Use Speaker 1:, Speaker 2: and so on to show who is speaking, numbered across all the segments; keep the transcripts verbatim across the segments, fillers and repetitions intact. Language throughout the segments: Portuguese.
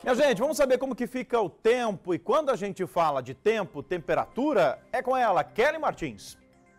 Speaker 1: Minha gente, vamos saber como que fica o tempo e quando a gente fala de tempo, temperatura, é com ela, Kelly Martins.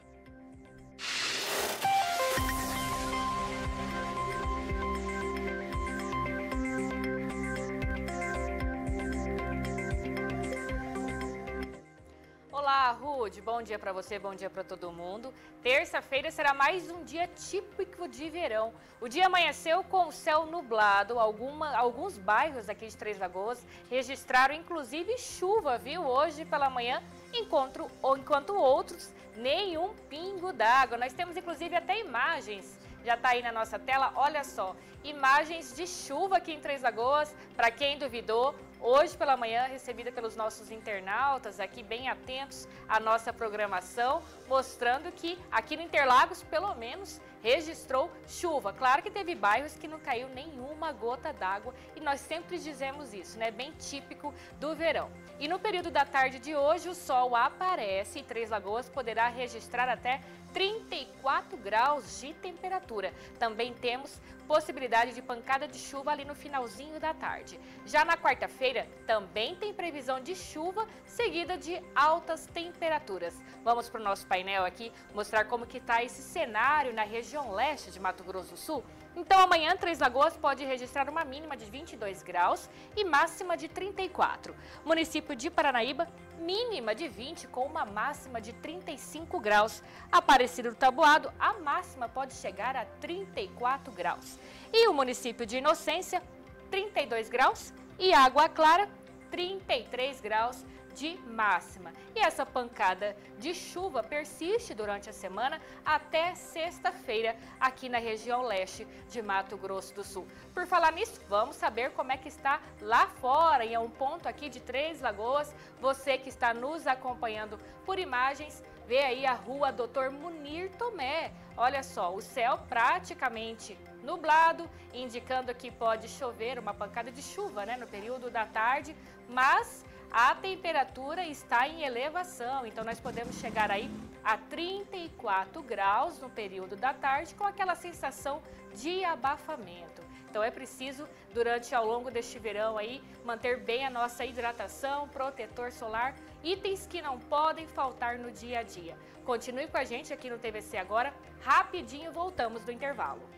Speaker 2: Olá, Rude. Bom dia para você, bom dia para todo mundo. Terça-feira será mais um dia típico de verão. O dia amanheceu com o céu nublado. Alguma, alguns bairros aqui de Três Lagoas registraram inclusive chuva, viu? Hoje pela manhã, enquanto, enquanto outros, nenhum pingo d'água. Nós temos inclusive até imagens. Já está aí na nossa tela, olha só, imagens de chuva aqui em Três Lagoas, para quem duvidou, hoje pela manhã recebida pelos nossos internautas aqui bem atentos à nossa programação, mostrando que aqui no Interlagos, pelo menos, registrou chuva. Claro que teve bairros que não caiu nenhuma gota d'água e nós sempre dizemos isso, né? Bem típico do verão. E no período da tarde de hoje o sol aparece e Três Lagoas poderá registrar até trinta e quatro graus de temperatura. Também temos possibilidade de pancada de chuva ali no finalzinho da tarde. Já na quarta-feira também tem previsão de chuva seguida de altas temperaturas. Vamos para o nosso painel aqui mostrar como que está esse cenário na região leste de Mato Grosso do Sul. Então amanhã Três Lagoas pode registrar uma mínima de vinte e dois graus e máxima de trinta e quatro. Município de Paranaíba, mínima de vinte com uma máxima de trinta e cinco graus. Aparecido do Taboado, a máxima pode chegar a trinta e quatro graus. E o município de Inocência, trinta e dois graus e Água Clara, trinta e três graus de máxima. E essa pancada de chuva persiste durante a semana até sexta-feira aqui na região leste de Mato Grosso do Sul. Por falar nisso, vamos saber como é que está lá fora, e é um ponto aqui de Três Lagoas. Você que está nos acompanhando por imagens, vê aí a rua doutor Munir Tomé. Olha só, o céu praticamente nublado, indicando que pode chover uma pancada de chuva, né, no período da tarde, mas a temperatura está em elevação, então nós podemos chegar aí a trinta e quatro graus no período da tarde com aquela sensação de abafamento. Então é preciso, durante ao longo deste verão aí, manter bem a nossa hidratação, protetor solar, itens que não podem faltar no dia a dia. Continue com a gente aqui no T V C Agora, rapidinho voltamos do intervalo.